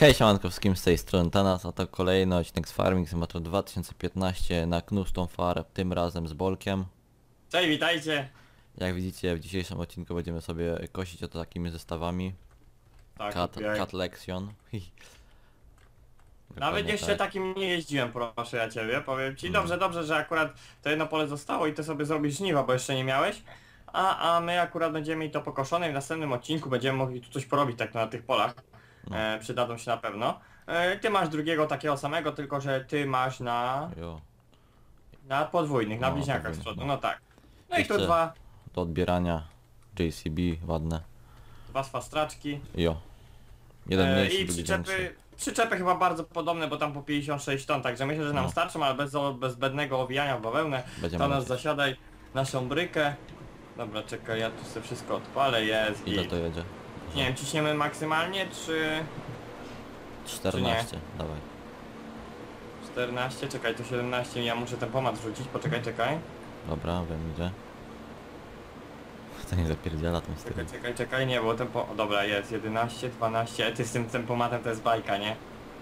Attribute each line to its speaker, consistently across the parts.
Speaker 1: Hej, siemanko wszystkim, z tej strony Tanas, a to kolejny odcinek z Farming Simulator 2015 na Knuston Farm, tym razem z Bolkiem.
Speaker 2: Cześć, witajcie!
Speaker 1: Jak widzicie, w dzisiejszym odcinku będziemy sobie kosić oto takimi zestawami.
Speaker 2: Tak,
Speaker 1: Cat Lexion.
Speaker 2: Nawet
Speaker 1: Dokładnie
Speaker 2: jeszcze
Speaker 1: tak.
Speaker 2: takim nie jeździłem, proszę ja ciebie, powiem ci.
Speaker 1: Mm.
Speaker 2: Dobrze, że akurat to jedno pole zostało i ty sobie zrobisz żniwa, bo jeszcze nie miałeś. A my akurat będziemy mieli to pokoszone i w następnym odcinku będziemy mogli tu coś porobić tak na tych polach.
Speaker 1: No.
Speaker 2: Przydadzą się na pewno. Ty masz drugiego takiego samego, tylko że ty masz
Speaker 1: Jo.
Speaker 2: na podwójnych, na
Speaker 1: No,
Speaker 2: bliźniakach z
Speaker 1: podwójnych,
Speaker 2: przodu,
Speaker 1: no.
Speaker 2: no tak. No i
Speaker 1: Jeszcze
Speaker 2: tu
Speaker 1: do odbierania JCB, ładne.
Speaker 2: dwa swastraczki.
Speaker 1: Jo. Jeden mniejszy,
Speaker 2: I
Speaker 1: drugi większy.
Speaker 2: przyczepy chyba bardzo podobne, bo tam po 56 ton, także myślę, że nam
Speaker 1: No.
Speaker 2: starczą, ale bez zbędnego owijania w bawełnę.
Speaker 1: Będziemy
Speaker 2: To nas
Speaker 1: lecieć.
Speaker 2: zasiadaj naszą brykę. Dobra, czekaj, ja tu sobie wszystko odpalę, jest
Speaker 1: Ile
Speaker 2: i...
Speaker 1: to jedzie?
Speaker 2: Nie wiem, ciśniemy maksymalnie, czy
Speaker 1: 14, dawaj.
Speaker 2: 14? Czekaj, to 17, ja muszę tempomat wrzucić, poczekaj.
Speaker 1: Dobra, wiem idzie. To nie zapierdziela tą stronę.
Speaker 2: Czekaj, nie, bo tempo... O, dobra, jest, 11, 12, ty z tym tempomatem to jest bajka, nie?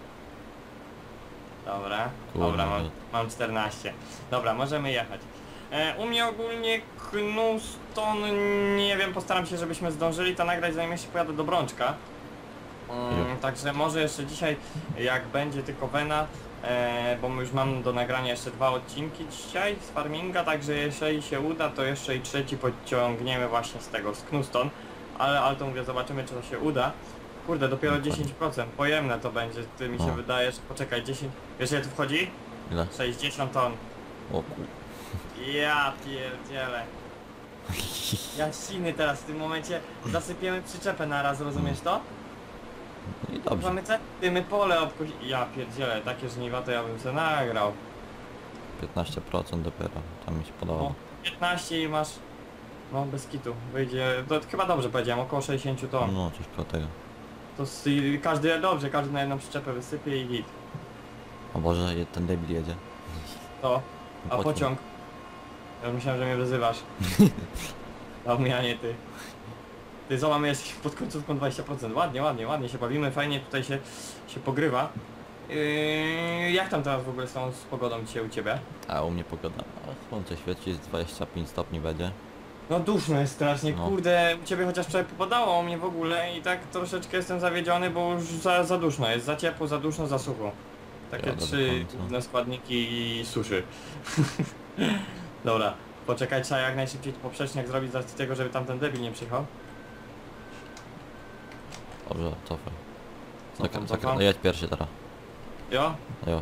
Speaker 2: Dobra,
Speaker 1: Kurde,
Speaker 2: dobra,
Speaker 1: no.
Speaker 2: mam 14. Dobra, możemy jechać. U mnie ogólnie Knuston, nie wiem, postaram się, żebyśmy zdążyli to nagrać, zanim jeszcze pojadę do Brączka. Także może jeszcze dzisiaj, jak będzie tylko Wena, bo już mam do nagrania jeszcze 2 odcinki dzisiaj z farminga, także jeżeli się uda, to jeszcze i trzeci pociągniemy właśnie z tego, z Knuston. Ale to mówię, zobaczymy, czy to się uda. Kurde, dopiero
Speaker 1: Dokładnie.
Speaker 2: 10%, pojemne to będzie, mi się
Speaker 1: No.
Speaker 2: wydaje, że poczekaj, 10, wiesz ile tu wchodzi?
Speaker 1: Ile?
Speaker 2: 60 ton.
Speaker 1: O kur...
Speaker 2: Ja pierdzielę. Ja siny teraz w tym momencie zasypiemy przyczepę naraz, rozumiesz to?
Speaker 1: No i dobrze.
Speaker 2: Mamy my pole obkuć... Ja pierdzielę, takie żniwa to ja bym sobie nagrał.
Speaker 1: 15% dopiero, tam mi się podoba.
Speaker 2: No, 15 i masz... No bez kitu, wyjdzie... To chyba dobrze powiedziałem, około 60 ton.
Speaker 1: No, coś koło tego.
Speaker 2: To każdy na jedną przyczepę wysypie i git.
Speaker 1: O Boże, ten debil jedzie.
Speaker 2: To, a pociąg? Ja myślałem, że mnie wyzywasz. A mnie, a nie ty. Ty zobacz, jest pod końcówką 20%. Ładnie się bawimy, fajnie tutaj się pogrywa. Jak tam teraz w ogóle są z pogodą dzisiaj u ciebie?
Speaker 1: A u mnie pogoda, a słońce świeci, jest 25 stopni będzie.
Speaker 2: No duszno jest strasznie,
Speaker 1: No.
Speaker 2: kurde, u ciebie chociaż wczoraj popadało, a u mnie w ogóle i tak troszeczkę jestem zawiedziony, bo już za duszno jest, za ciepło, za duszno, za sucho. Takie
Speaker 1: Jadę do
Speaker 2: 3
Speaker 1: końca.
Speaker 2: główne składniki i suszy. Dobra, poczekaj, trzeba jak najszybciej tu poprzeczniak zrobić z racji tego, żeby tamten debil nie przyjechał.
Speaker 1: Dobrze, cofaj.
Speaker 2: Cofam.
Speaker 1: Jedź pierwszy teraz.
Speaker 2: Jo?
Speaker 1: Jo.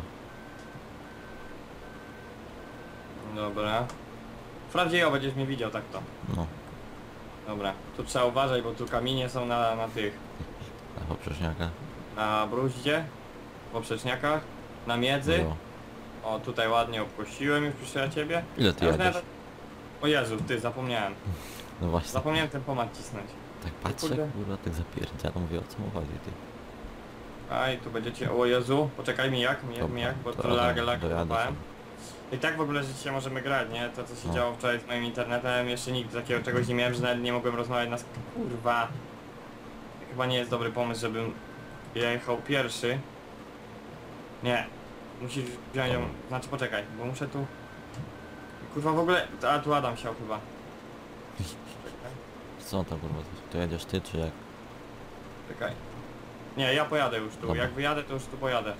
Speaker 2: Dobra. Wprawdzie jo, będziesz mnie widział tak to.
Speaker 1: No,
Speaker 2: Dobra, tu trzeba uważać, bo tu kamienie są na tych,
Speaker 1: na poprzeczniaka.
Speaker 2: na bruździe, poprzeczniakach, na miedzy.
Speaker 1: Jo.
Speaker 2: O, tutaj ładnie obkościłem już przy ciebie.
Speaker 1: Ile ty
Speaker 2: Ja już
Speaker 1: jedziesz?
Speaker 2: nawet... O Jezu, ty, zapomniałem.
Speaker 1: No właśnie,
Speaker 2: Zapomniałem ten pomad cisnąć.
Speaker 1: tak patrzę,
Speaker 2: kurde.
Speaker 1: kurwa, tak zapierdziela, mówię, o co mu chodzi, ty.
Speaker 2: Aj, tu będziecie... O Jezu, poczekaj mi jak,
Speaker 1: Dobra,
Speaker 2: bo
Speaker 1: to
Speaker 2: to
Speaker 1: jadę,
Speaker 2: lag
Speaker 1: dojadę
Speaker 2: kopałem.
Speaker 1: sobie.
Speaker 2: I tak w ogóle, że dzisiaj możemy grać, nie? To co się
Speaker 1: No.
Speaker 2: działo wczoraj z moim internetem, jeszcze nigdy takiego czegoś nie miałem, że nawet nie mogłem rozmawiać na... Kurwa. Chyba nie jest dobry pomysł, żebym jechał pierwszy. Nie. Musisz wziąć ją...
Speaker 1: Dobra.
Speaker 2: Znaczy poczekaj, bo muszę tu... Kurwa w ogóle... A tu Adam siał chyba.
Speaker 1: Co tam, kurwa, to jedziesz ty, czy jak?
Speaker 2: Czekaj. Nie, ja pojadę już tu.
Speaker 1: Dobra.
Speaker 2: Jak wyjadę, to już tu pojadę.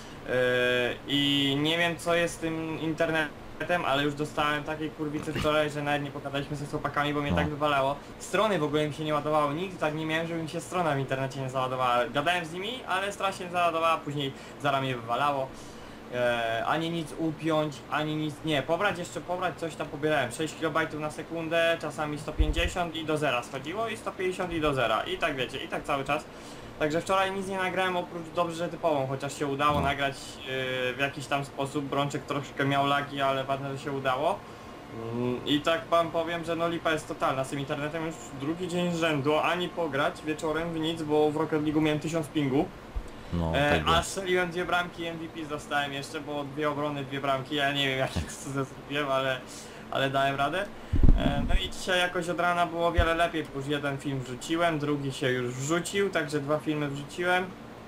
Speaker 2: I nie wiem co jest z tym internetem, ale już dostałem takiej kurwicy wczoraj, że nawet nie pogadaliśmy ze chłopakami, bo mnie
Speaker 1: No.
Speaker 2: tak wywalało. Strony w ogóle mi się nie ładowały. Nigdy tak nie miałem, żeby mi się strona w internecie nie załadowała. Gadałem z nimi, ale strasznie załadowała, później zaraz mnie wywalało. Ani nic upiąć, ani nic... Nie, pobrać coś tam pobierałem. 6 KB na sekundę, czasami 150 i do zera schodziło i 150 i do zera. I tak wiecie, i tak cały czas. Także wczoraj nic nie nagrałem oprócz dobrze, że typową, chociaż się udało
Speaker 1: No.
Speaker 2: nagrać w jakiś tam sposób. Brączek troszkę miał lagi, ale ważne, że się udało. I tak wam powiem, że no lipa jest totalna z tym internetem już drugi dzień z rzędu, ani pograć wieczorem w nic, bo w Rocket League miałem 1000 pingu.
Speaker 1: No, tak
Speaker 2: A
Speaker 1: jest.
Speaker 2: strzeliłem 2 bramki, MVP dostałem jeszcze, bo 2 obrony, 2 bramki, ja nie wiem jak to zrobiłem, ale dałem radę. No i dzisiaj jakoś od rana było o wiele lepiej, bo już jeden film wrzuciłem, drugi się już wrzucił, także 2 filmy wrzuciłem.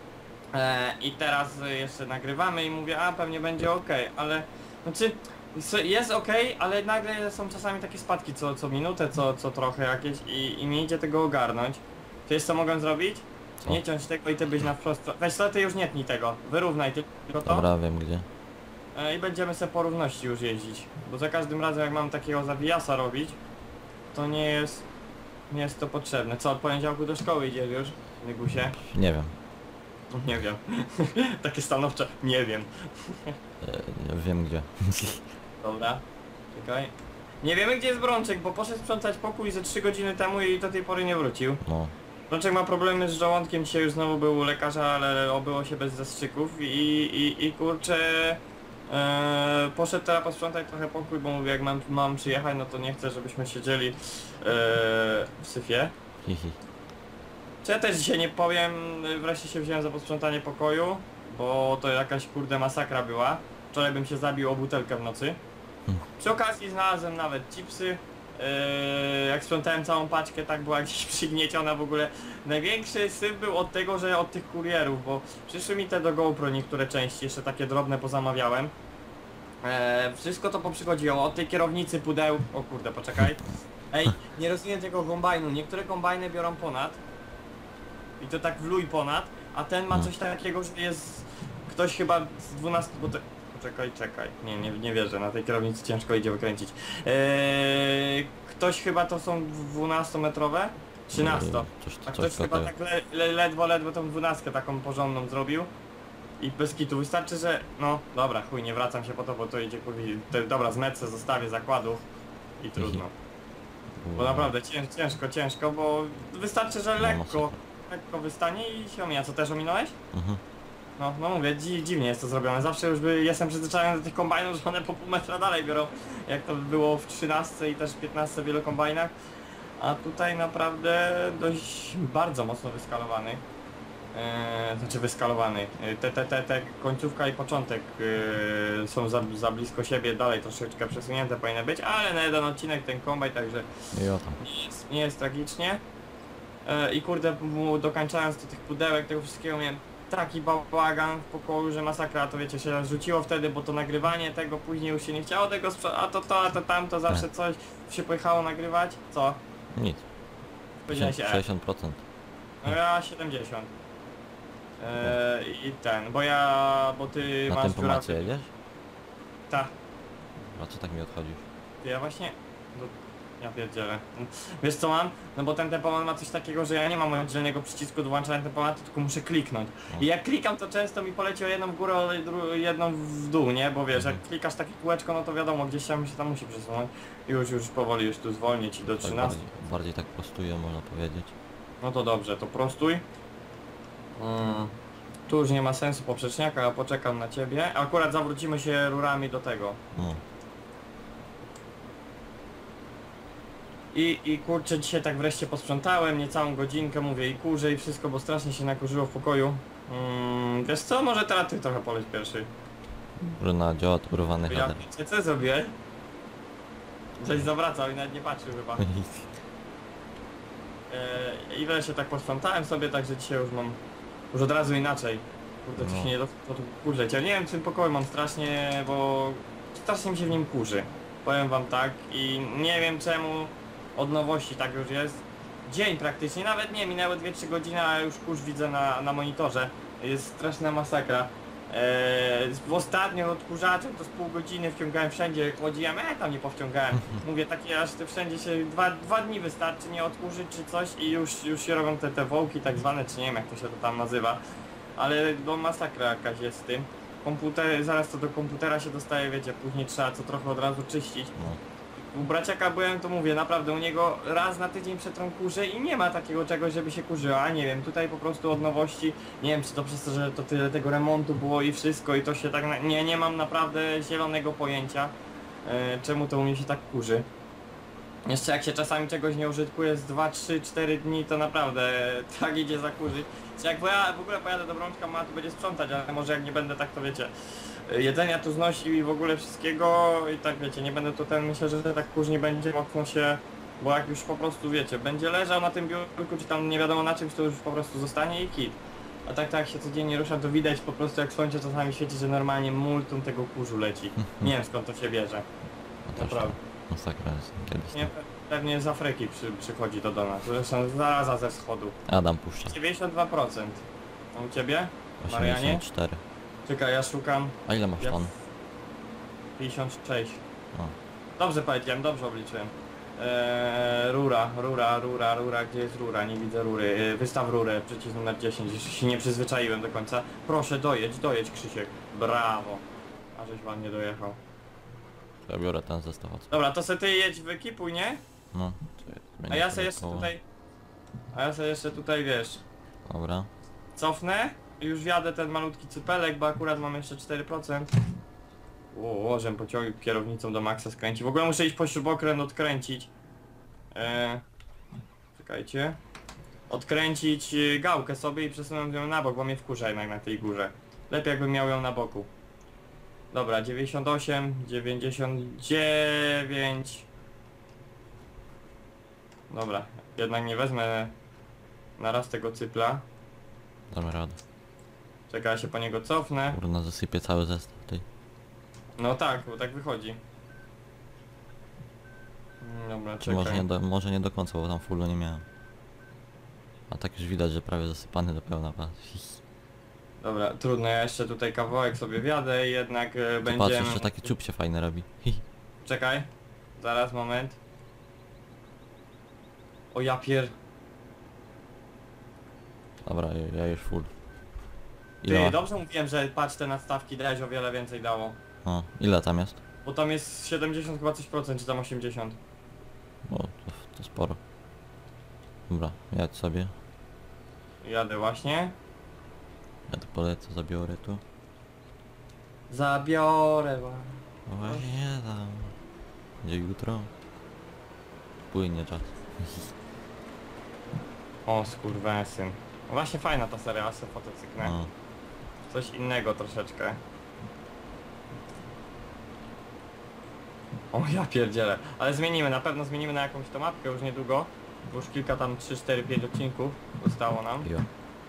Speaker 2: I teraz jeszcze nagrywamy i mówię, a pewnie będzie ok, ale znaczy jest ok, ale nagle są czasami takie spadki co minutę, co trochę jakieś i nie idzie tego ogarnąć. To jest co mogę zrobić?
Speaker 1: Co?
Speaker 2: Nie ciąć tego i ty byś na wprost. Weź to, ty już nie tnij tego, wyrównaj tylko to.
Speaker 1: Dobra, wiem gdzie.
Speaker 2: I będziemy sobie po równości już jeździć. Bo za każdym razem jak mam takiego zawijasa robić, to nie jest to potrzebne. Co, od poniedziałku do szkoły idziesz już, Nygusie?
Speaker 1: Nie wiem.
Speaker 2: Nie wiem. Takie stanowcze, nie wiem.
Speaker 1: Wiem gdzie.
Speaker 2: Dobra, czekaj. Nie wiemy gdzie jest Brączek, bo poszedł sprzątać pokój ze 3 godziny temu i do tej pory nie wrócił.
Speaker 1: No.
Speaker 2: Brączek ma problemy z żołądkiem, dzisiaj już znowu był u lekarza, ale obyło się bez zastrzyków i kurczę... poszedł teraz posprzątać trochę pokój, bo mówię jak mam przyjechać, no to nie chcę żebyśmy siedzieli w syfie.
Speaker 1: Hihi.
Speaker 2: Czy ja też dzisiaj nie powiem, wreszcie się wziąłem za posprzątanie pokoju, bo to jakaś kurde masakra była. Wczoraj bym się zabił o butelkę w nocy. Przy okazji znalazłem nawet chipsy. Jak sprzątałem całą paczkę, tak była gdzieś przygnieciona w ogóle. Największy syf był od tego, że od tych kurierów, bo przyszły mi te do GoPro niektóre części, jeszcze takie drobne pozamawiałem. Wszystko to poprzychodziło, od tej kierownicy pudeł... O kurde, poczekaj. Ej, nie rozumiem tego kombajnu, niektóre kombajny biorą ponad. I to tak wluj ponad, a ten ma coś takiego, że jest... Ktoś chyba z 12... Bo to... Czekaj. Nie wierzę, na tej kierownicy ciężko idzie wykręcić. Ktoś chyba to są 12-metrowe? 13. A ktoś chyba tak ledwo tą 12 taką porządną zrobił. I bez kitu wystarczy, że... No dobra, chuj, nie wracam się po to, bo to idzie kurwi... Dobra, z metce zostawię zakładów i trudno. Bo naprawdę ciężko, bo wystarczy, że lekko wystanie i się omija. Co też ominąłeś? No mówię, dziwnie jest to zrobione. Zawsze już jestem przyzwyczajony do tych kombajnów, że one po pół metra dalej biorą, jak to było w 13 i też w 15 w wielu kombajnach. A tutaj naprawdę dość bardzo mocno wyskalowany. Znaczy wyskalowany. Te końcówka i początek są za blisko siebie, dalej troszeczkę przesunięte powinny być, ale na jeden odcinek ten kombajn, także nie jest tragicznie. I kurde, dokańczając do tych pudełek, tego wszystkiego miałem taki bałagan w pokoju, że masakra, to wiecie, się rzuciło wtedy, bo to nagrywanie tego, później już się nie chciało tego a to tamto, zawsze coś się pojechało nagrywać. Co?
Speaker 1: Nic. 60%.
Speaker 2: No ja 70. I bo ty
Speaker 1: Na
Speaker 2: masz
Speaker 1: tempomacie jedziesz?
Speaker 2: Tak.
Speaker 1: A co tak mi odchodzisz?
Speaker 2: Ja właśnie... Ja pierdzielę. Wiesz co mam? No bo ten tempomat ma coś takiego, że ja nie mam oddzielnego przycisku do włączania tempomatu, tylko muszę kliknąć. I jak klikam, to często mi poleci o jedną w górę, o jedną w dół, nie? Bo wiesz, jak klikasz takie kółeczko, no to wiadomo, gdzieś się tam musi przesunąć. Już powoli, już tu zwolnić i do 13.
Speaker 1: Bardziej tak prostuję, można powiedzieć.
Speaker 2: No to dobrze, to prostuj. Tu już nie ma sensu poprzeczniaka, a poczekam na ciebie. Akurat zawrócimy się rurami do tego. I kurczę, dzisiaj tak wreszcie posprzątałem, niecałą godzinkę, mówię i kurzę i wszystko, bo strasznie się nakurzyło w pokoju. Wiesz co, może teraz ty trochę poleć pierwszy.
Speaker 1: Bruna, dziot, urwany
Speaker 2: Ja
Speaker 1: header.
Speaker 2: co zrobię? Coś zawracał i nawet nie patrzył chyba. I wreszcie tak posprzątałem sobie, także dzisiaj już od razu inaczej. Kurde, to się nie da kurzeć. Ja nie wiem, czym pokoju mam strasznie, bo strasznie mi się w nim kurzy. Powiem wam tak i nie wiem czemu od nowości tak już jest. Dzień praktycznie, nawet nie, minęły 2-3 godziny, a już kurz widzę na monitorze. Jest straszna masakra. W ostatnio odkurzaczem to z pół godziny wciągałem wszędzie, chłodziłem, tam nie powciągałem. Mówię takie aż te wszędzie się dwa dni wystarczy nie odkurzyć czy coś i już się robią te wołki tak zwane, czy nie wiem jak to się to tam nazywa. Ale no masakra jakaś jest z tym. Komputer, zaraz to do komputera się dostaje, wiecie, później trzeba co trochę od razu czyścić. U braciaka byłem, to mówię, naprawdę u niego raz na tydzień przetrą kurzy i nie ma takiego czegoś, żeby się kurzyła, nie wiem, tutaj po prostu od nowości, nie wiem czy to przez to, że to tyle tego remontu było i wszystko i to się tak, nie mam naprawdę zielonego pojęcia, czemu to u mnie się tak kurzy. Jeszcze jak się czasami czegoś nie użytkuje z 2, 3, 4 dni, to naprawdę tak idzie zakurzyć. Czy jak ja w ogóle pojadę do Brączka, ma tu będzie sprzątać, ale może jak nie będę tak, to wiecie, jedzenia tu znosił i w ogóle wszystkiego i tak wiecie, nie będę tu myślę, że tak kurz nie będzie mocno się, bo jak już po prostu wiecie, będzie leżał na tym biurku, czy tam nie wiadomo na czymś, to już po prostu zostanie i kit. A tak jak się codziennie rusza, to widać po prostu jak słońce czasami świeci, że normalnie multum tego kurzu leci. Nie wiem skąd to się bierze.
Speaker 1: No też
Speaker 2: Naprawdę.
Speaker 1: masakra jest kiedyś.
Speaker 2: Nie, pewnie z Afryki przychodzi to do nas. Zresztą zaraza ze wschodu.
Speaker 1: Adam puszcza.
Speaker 2: 92%. A u ciebie? Marianie?
Speaker 1: 84.
Speaker 2: Czekaj, ja szukam.
Speaker 1: A ile masz
Speaker 2: Ja-
Speaker 1: ton?
Speaker 2: 56.
Speaker 1: O.
Speaker 2: Dobrze powiedziałem, dobrze obliczyłem. Rura, gdzie jest rura? Nie widzę rury. Wystaw rurę, przycisk numer 10, jeszcze się nie przyzwyczaiłem do końca. Proszę dojedź Krzysiek. Brawo. A żeś ładnie dojechał.
Speaker 1: Ja biorę ten zestaw. A co?
Speaker 2: Dobra, to se ty jedź wykipuj, nie?
Speaker 1: No.
Speaker 2: A ja se jeszcze tutaj... A ja se jeszcze tutaj, wiesz,
Speaker 1: Dobra.
Speaker 2: cofnę i już wjadę ten malutki cypelek, bo akurat mam jeszcze 4%. Żem pociągnął kierownicą do maksa skręci. W ogóle muszę iść po śrubokręt odkręcić. Czekajcie. Odkręcić gałkę sobie i przesunąć ją na bok, bo mnie wkurza jednak na tej górze. Lepiej jakbym miał ją na boku. Dobra, 98, 99. Dobra, jednak nie wezmę na raz tego cypla.
Speaker 1: Damy radę.
Speaker 2: Czekaj, ja się po niego cofnę.
Speaker 1: Kurna, zasypię cały zestaw tej.
Speaker 2: No tak, bo tak wychodzi. Dobra,
Speaker 1: Czy może
Speaker 2: czekaj.
Speaker 1: może nie do końca, bo tam fullu nie miałem. A tak już widać, że prawie zasypany do pełna.
Speaker 2: Dobra, trudno, ja jeszcze tutaj kawałek sobie wjadę i jednak
Speaker 1: Patrz,
Speaker 2: będziemy...
Speaker 1: jeszcze taki czub się fajny robi.
Speaker 2: Czekaj, zaraz, moment. O ja pier...
Speaker 1: Dobra, ja już full.
Speaker 2: Ty,
Speaker 1: Ile ma?
Speaker 2: dobrze mówiłem, że patrz, te nadstawki dałeś o wiele więcej dało.
Speaker 1: O, ile tam jest?
Speaker 2: Bo tam jest 70 chyba coś procent, czy tam 80.
Speaker 1: O, to sporo. Dobra, jadź sobie.
Speaker 2: Jadę właśnie.
Speaker 1: Ja to polecę, zabiorę tu.
Speaker 2: Zabiorę was.
Speaker 1: No właśnie tam. Gdzie jutro? Płynie czas.
Speaker 2: O skurwesyn. No właśnie fajna ta seria, se fotocyknę.
Speaker 1: O,
Speaker 2: Coś innego troszeczkę. O ja pierdzielę. Ale zmienimy, na pewno zmienimy na jakąś tą mapkę już niedługo. Bo już kilka tam 3, 4, 5 odcinków zostało nam.
Speaker 1: jo.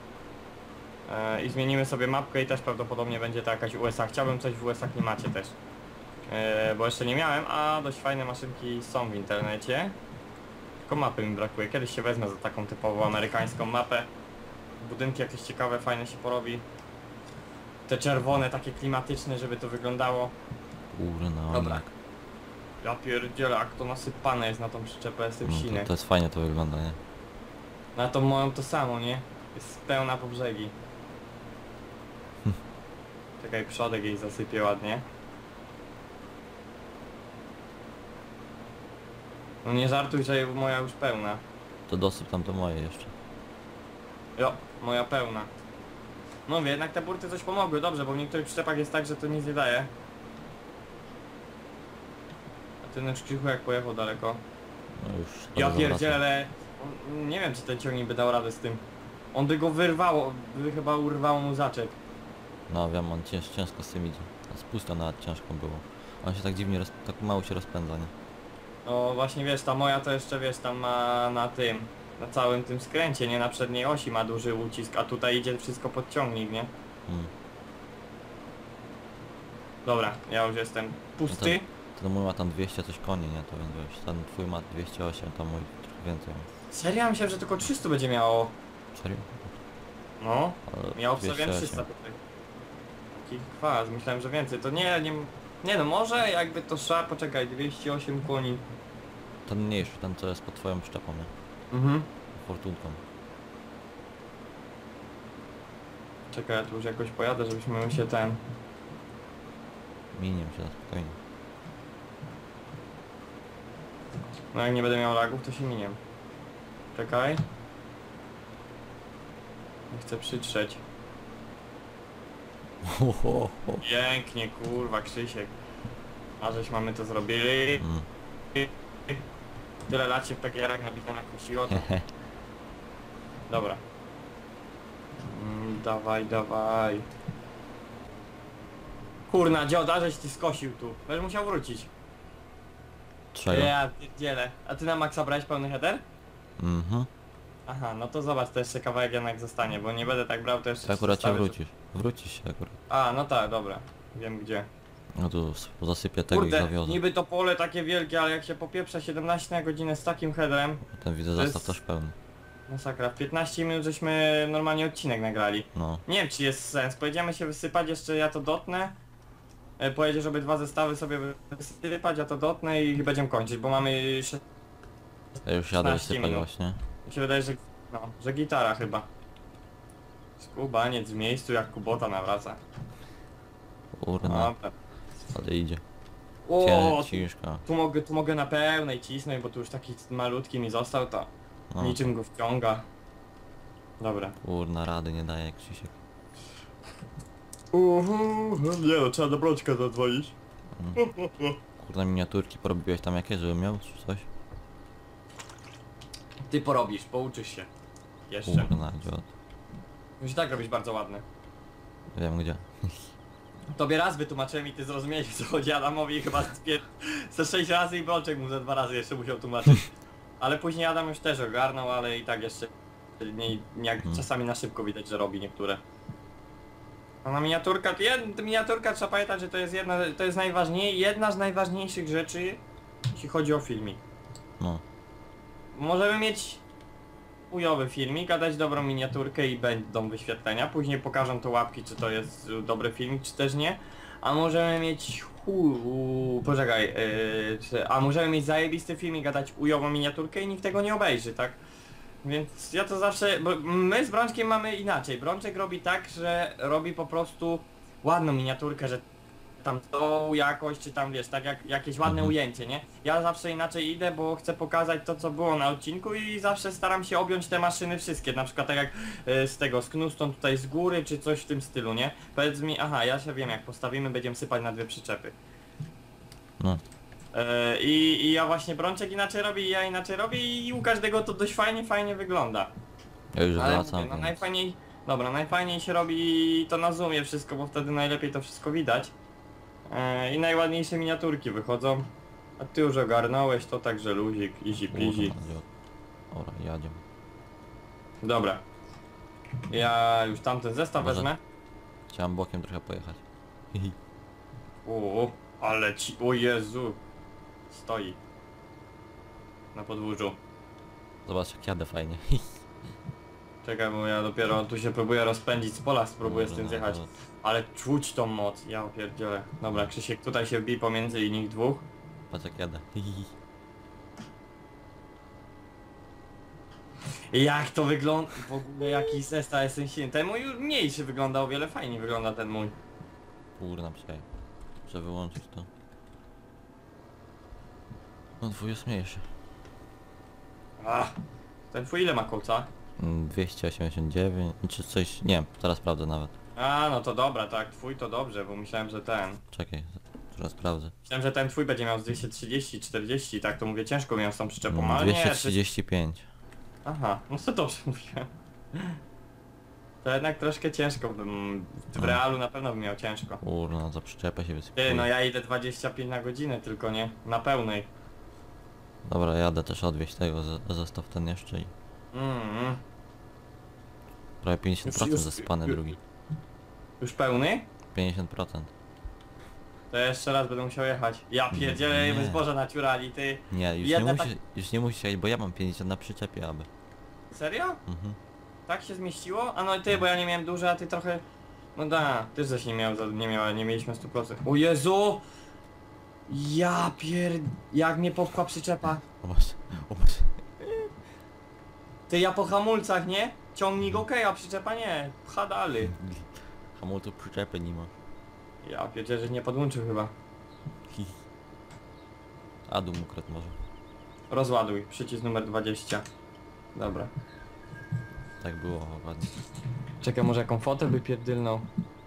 Speaker 2: I zmienimy sobie mapkę i też prawdopodobnie będzie to jakaś USA. Chciałbym coś w USA klimacie też. Bo jeszcze nie miałem, a dość fajne maszynki są w internecie. Tylko mapy mi brakuje. Kiedyś się wezmę za taką typową amerykańską mapę. Budynki jakieś ciekawe, fajne się porobi. Te czerwone, takie klimatyczne, żeby to wyglądało.
Speaker 1: Kurna,
Speaker 2: Dobra.
Speaker 1: jak.
Speaker 2: Ja pierdzielę, jak to nasypane jest na tą przyczepę, jestem
Speaker 1: No,
Speaker 2: silny.
Speaker 1: to jest fajnie to wygląda, nie?
Speaker 2: Na tą moją to samo, nie? Jest pełna po brzegi. Czekaj, przodek jej zasypię ładnie. No nie żartuj, że moja już pełna.
Speaker 1: To dosyp tam to moje jeszcze.
Speaker 2: Jo, moja pełna. No wie, jednak te burty coś pomogły, dobrze, bo w niektórych przyczepach jest tak, że to nic nie daje. A ten już Krzychu jak pojechał daleko.
Speaker 1: No już.
Speaker 2: Ja
Speaker 1: dobrze zawracam.
Speaker 2: pierdzielę, nie wiem czy ten ciągnik by dał radę z tym. On by go wyrwało, by chyba urwało mu zaczep.
Speaker 1: No wiem, on ciężko z tym idzie. A spusta nawet ciężko było. On się tak dziwnie, tak mało się rozpędza, nie?
Speaker 2: No właśnie wiesz, ta moja to jeszcze wiesz, tam ma na tym, na całym tym skręcie, nie na przedniej osi ma duży ucisk, a tutaj idzie wszystko pod ciągnik, nie?
Speaker 1: Hmm.
Speaker 2: Dobra, ja już jestem pusty.
Speaker 1: To mój ma tam 200 coś koni, nie? To więc wiesz, ten twój ma 208, to mój trochę więcej.
Speaker 2: Serio? Myślałem, że tylko 300 będzie miało.
Speaker 1: Serio?
Speaker 2: No,
Speaker 1: Ale
Speaker 2: ja obstawiałem 300 tutaj. Taki kwas, myślałem, że więcej. To nie no może jakby to szła, poczekaj, 208 koni.
Speaker 1: Ten mniejszy, ten co jest pod twoją szczepą, nie?
Speaker 2: Mhm.
Speaker 1: Fortunką.
Speaker 2: Czekaj, ja tu już jakoś pojadę, żebyśmy się ten...
Speaker 1: Miniem się na spokojnie.
Speaker 2: No jak nie będę miał lagów, to się miniem. Czekaj. Nie chcę przytrzeć. Pięknie, kurwa, Krzysiek. A żeś mamy to zrobili.
Speaker 1: Mm.
Speaker 2: Tyle lat się w PGR-ach na bitonach kusiło. To... Dobra. Dawaj. Kurna, dzioda, żeś ty skosił tu. Będziesz musiał wrócić.
Speaker 1: Czego?
Speaker 2: Ja pierdzielę. A ty na maksa brałeś pełny header?
Speaker 1: Mhm.
Speaker 2: Aha, no to zobacz, to jeszcze kawałek jednak zostanie, bo nie będę tak brał, to jeszcze
Speaker 1: To akurat cię
Speaker 2: zostawię,
Speaker 1: wrócisz. Wrócisz się akurat.
Speaker 2: A, no tak, dobra. Wiem gdzie.
Speaker 1: No tu zasypię tego i
Speaker 2: Kurde,
Speaker 1: zawiozę.
Speaker 2: niby to pole takie wielkie, ale jak się popieprza 17 na godzinę z takim headem,
Speaker 1: Ten widzę
Speaker 2: to
Speaker 1: zestaw
Speaker 2: jest-
Speaker 1: też pełny.
Speaker 2: masakra. W 15 minut żeśmy normalnie odcinek nagrali.
Speaker 1: No.
Speaker 2: Nie wiem czy jest sens, pojedziemy się wysypać, jeszcze ja to dotnę. Pojedziesz, żeby 2 zestawy sobie wysypać, ja to dotnę i będziemy kończyć, bo mamy
Speaker 1: Ja już jadę
Speaker 2: 16
Speaker 1: wysypać
Speaker 2: minut.
Speaker 1: właśnie.
Speaker 2: Mi się wydaje, że... No, że gitara chyba. Skubaniec w miejscu jak Kubota nawraca.
Speaker 1: Kurna,
Speaker 2: Dobra.
Speaker 1: ale idzie.
Speaker 2: O,
Speaker 1: Ciężka.
Speaker 2: tu mogę na pełnej cisnąć, bo tu już taki malutki mi został, to
Speaker 1: No.
Speaker 2: niczym go wciąga. Dobra.
Speaker 1: Kurna, rady nie daje Krzysiek.
Speaker 2: Nie no, trzeba do Brączka zadzwonić.
Speaker 1: Kurna, miniaturki porobiłeś tam jakieś, żebym miał czy coś?
Speaker 2: Ty porobisz, pouczysz się. Jeszcze.
Speaker 1: Kurna, idiot.
Speaker 2: Musi tak robić bardzo ładne.
Speaker 1: Wiem gdzie.
Speaker 2: Tobie raz wytłumaczyłem i ty zrozumiałeś, co chodzi Adamowi chyba ze 6 razy i Brączek mu ze 2 razy jeszcze musiał tłumaczyć. Ale później Adam już też ogarnął, ale i tak jeszcze jak czasami na szybko widać, że robi niektóre. A na miniaturka, miniaturka trzeba pamiętać, że to jest jedna z najważniejszych rzeczy, jeśli chodzi o filmik.
Speaker 1: No.
Speaker 2: Możemy mieć chujowy filmik, a dać dobrą miniaturkę i będą wyświetlenia. Później pokażą to łapki, czy to jest dobry filmik, czy też nie. A możemy mieć poczekaj, a możemy mieć zajebisty filmik, a dać ujową miniaturkę i nikt tego nie obejrzy, tak? Więc ja to zawsze, bo my z Brączkiem mamy inaczej. Brączek robi tak, że robi po prostu ładną miniaturkę, że tam tą jakość, czy tam wiesz, tak jak jakieś ładne ujęcie, nie? Ja zawsze inaczej idę, bo chcę pokazać to, co było na odcinku i zawsze staram się objąć te maszyny wszystkie, na przykład tak jak z Knuston tutaj z góry, czy coś w tym stylu, nie? Powiedz mi, aha, ja się wiem, jak postawimy, będziemy sypać na 2 przyczepy.
Speaker 1: No.
Speaker 2: I ja właśnie Brączek inaczej robi, i ja inaczej robię i u każdego to dość fajnie wygląda.
Speaker 1: Ja już
Speaker 2: Ale
Speaker 1: wracam,
Speaker 2: mówię, no
Speaker 1: więc...
Speaker 2: najfajniej się robi to na zoomie wszystko, bo wtedy najlepiej to wszystko widać. I najładniejsze miniaturki wychodzą. A ty już ogarnąłeś to, także luzik, easy peasy.
Speaker 1: Kurna, idiot. Dobra, jadziemy.
Speaker 2: Dobra. Ja już tamten zestaw
Speaker 1: Może-
Speaker 2: wezmę.
Speaker 1: Chciałem bokiem trochę pojechać.
Speaker 2: O, ale ci... O Jezu. Stoi. Na podwórzu.
Speaker 1: Zobacz jak jadę fajnie.
Speaker 2: Czekaj, bo ja dopiero tu się próbuję rozpędzić z pola, spróbuję z tym zjechać. Ale czuć tą moc, ja opierdzielę. Dobra, Krzysiek tutaj się wbij pomiędzy nich dwóch.
Speaker 1: Patrz jak jadę.
Speaker 2: Jak to wygląda? W ogóle jaki zestaw jestem silny. Ten mój już mniejszy wygląda, o wiele fajniej wygląda ten mój.
Speaker 1: Kurna, przejdę. Muszę wyłączyć to. No twój jest mniejszy.
Speaker 2: Ach, ten twój ile ma kołca?
Speaker 1: 289, czy coś, nie wiem, teraz sprawdzę nawet.
Speaker 2: A, no to dobra, tak, twój to dobrze, bo myślałem, że ten...
Speaker 1: Czekaj, teraz sprawdzę.
Speaker 2: Myślałem, że ten twój będzie miał z 230, 40, tak to mówię, ciężko miał z tą przyczepą, ale nie...
Speaker 1: 235.
Speaker 2: Aha, no to dobrze mówiłem. To jednak troszkę ciężko, w realu na pewno bym miał ciężko.
Speaker 1: Kurna, za przyczepę się wysypuje.
Speaker 2: Ty, no ja idę 25 na godzinę tylko, nie? Na pełnej.
Speaker 1: Dobra, jadę też odwieźć tego, zestaw ten jeszcze i... Prawie 50%
Speaker 2: Już-
Speaker 1: zasypany drugi.
Speaker 2: Już pełny?
Speaker 1: 50%.
Speaker 2: To jeszcze raz będę musiał jechać. Ja pierdzielę, my
Speaker 1: Nie.
Speaker 2: zboże naciurali, ty.
Speaker 1: Nie, już
Speaker 2: Jedna
Speaker 1: nie musisz, już nie musisz jechać, bo ja mam 50 na przyczepie, aby.
Speaker 2: Serio?
Speaker 1: Mhm.
Speaker 2: Tak się zmieściło? A no ty, bo ja nie miałem dużo, a ty trochę... No da, ty też nie miał, nie mieliśmy 100%. O Jezu! Ja jak mnie popchła przyczepa.
Speaker 1: O masz, o masz.
Speaker 2: Ty, ja po hamulcach, nie? Ciągnik okej, a przyczepa nie. Pcha dalej.
Speaker 1: Hamulców przyczepy nie ma.
Speaker 2: Ja pierdzielę, że nie podłączył chyba.
Speaker 1: Adu mu ukradł może.
Speaker 2: Rozładuj, przycisk numer 20. Dobra.
Speaker 1: Tak było ładnie.
Speaker 2: Czekaj, może jaką fotę by pierdylnął.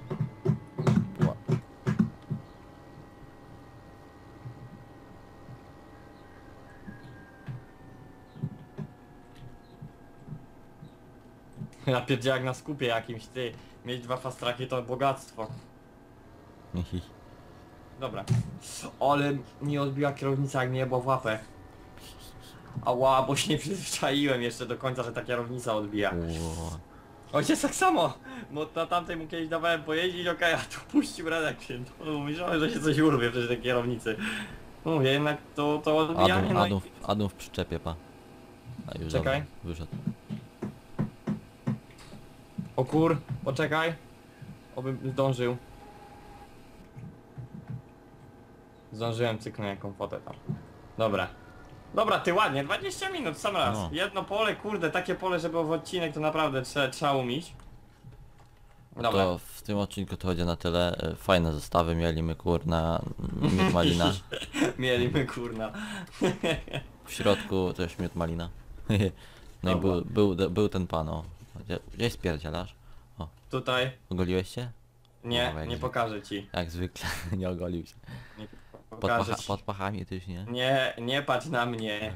Speaker 2: Ja pierdzielę jak na skupie jakimś, ty. Mieć 2 fast tracki to bogactwo. Dobra. Ale mi odbiła kierownica jak mnie jebło w łapę. Ała, bo się nie przyzwyczaiłem jeszcze do końca, że ta kierownica odbija.
Speaker 1: Ło.
Speaker 2: Ojciec tak samo, bo na tamtej mu kiedyś dawałem pojeździć, okej, a tu puścił Radek się, no, myślałem, że się coś urwie przez tej kierownicy. Mówię, jednak to odbijanie, no i...
Speaker 1: Adam w przyczepie, pa. A już
Speaker 2: Czekaj.
Speaker 1: dobra, wyszedł.
Speaker 2: O kur, poczekaj. Obym zdążył. Zdążyłem, cyknę jaką fotę tam. Dobra. Dobra, ty ładnie, 20 minut, sam raz.
Speaker 1: No.
Speaker 2: Jedno pole, kurde, takie pole, żeby w odcinek to naprawdę trzeba umieć. Dobra.
Speaker 1: To w tym odcinku to będzie na tyle. Fajne zestawy mieliśmy, kurna, miód malina.
Speaker 2: Mieliśmy kurna.
Speaker 1: W środku też miód malina. No i
Speaker 2: Dobra.
Speaker 1: był ten pan, o. Gdzie spierdzielasz? O,
Speaker 2: Tutaj.
Speaker 1: ogoliłeś się?
Speaker 2: Nie,
Speaker 1: Dobra, jak
Speaker 2: nie
Speaker 1: zwykle.
Speaker 2: pokażę ci.
Speaker 1: Jak zwykle, nie ogolił się.
Speaker 2: Nie
Speaker 1: Pod,
Speaker 2: pokażę ci.
Speaker 1: pod pachami też nie?
Speaker 2: Nie, nie patrz na mnie.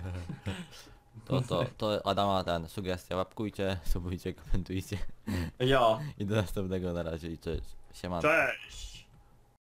Speaker 1: To Adama ten, sugestia, łapkujcie, subujcie, komentujcie.
Speaker 2: Jo.
Speaker 1: I do następnego na razie i cześć. Siemano.
Speaker 2: Cześć.